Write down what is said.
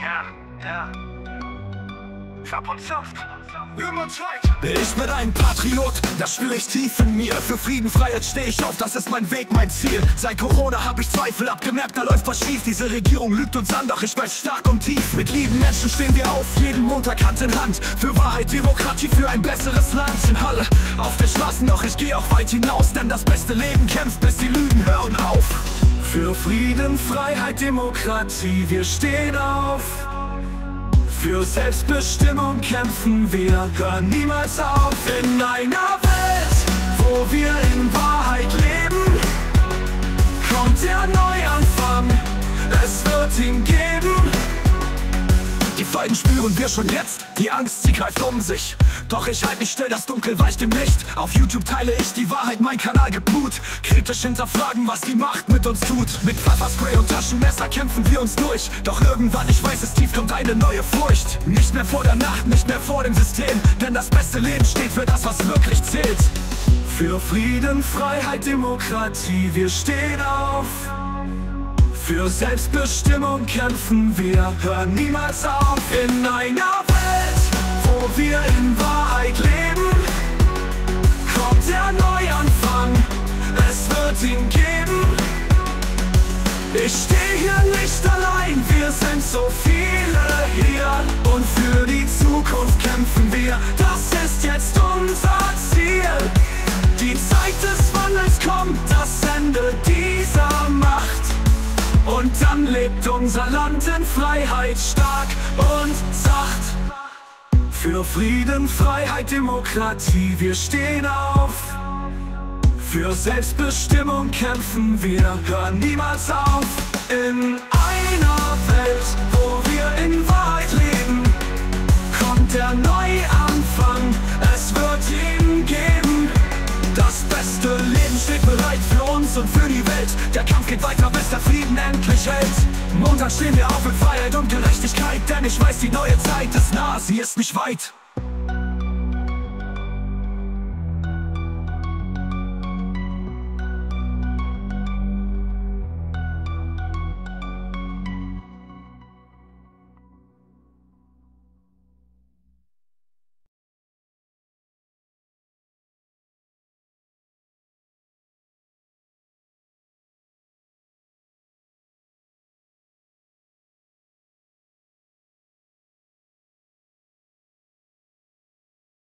gern, ja. Schab und Saft. Ich bin ein Patriot, das spüre ich tief in mir. Für Frieden, Freiheit stehe ich auf, das ist mein Weg, mein Ziel. Seit Corona habe ich Zweifel abgemerkt, da läuft was schief. Diese Regierung lügt uns an, doch ich weiß stark und tief. Mit lieben Menschen stehen wir auf, jeden Montag Hand in Hand. Für Wahrheit, Demokratie, für ein besseres Land. In Halle, auf den Straßen, doch ich gehe auch weit hinaus. Denn das beste Leben kämpft, bis die Lügen hören auf. Für Frieden, Freiheit, Demokratie, wir stehen auf. Für Selbstbestimmung kämpfen wir, hören niemals auf. In einer Welt, wo wir in Wahrheit leben, kommt der Neuanfang, es wird ihn geben. Die Feinden spüren wir schon jetzt, die Angst, sie greift um sich. Doch ich halte mich still, das Dunkel weicht dem Licht. Auf YouTube teile ich die Wahrheit, mein Kanal gibt Mut. Kritisch hinterfragen, was die Macht mit uns tut. Mit Pfefferspray und Taschenmesser kämpfen wir uns durch. Doch irgendwann, ich weiß es tief, kommt eine neue Furcht. Nicht mehr vor der Nacht, nicht mehr vor dem System. Denn das beste Leben steht für das, was wirklich zählt. Für Frieden, Freiheit, Demokratie, wir stehen auf. Für Selbstbestimmung kämpfen wir, hören niemals auf. In einer Welt, wo wir in Wahrheit leben, kommt der Neuanfang, es wird ihn geben. Ich stehe hier nicht allein, wir sind so viele hier. Und für die Zukunft kämpfen wir, das ist jetzt unser Ziel. Die Zeit des Wandels kommt, das Ende dieser Macht. Und dann lebt unser Land in Freiheit, stark und sacht. Für Frieden, Freiheit, Demokratie, wir stehen auf. Für Selbstbestimmung kämpfen wir, hören niemals auf. In einer Welt, wo wir in Wahrheit leben, kommt der Neuanfang, es wird ihn geben. Das beste Leben steht bereit für uns und für die Welt. Der Kampf geht weiter, bis der Frieden endlich hält. Montag stehen wir auf für Freiheit und Gerechtigkeit, denn ich weiß, die neue Zeit ist nah, sie ist nicht weit.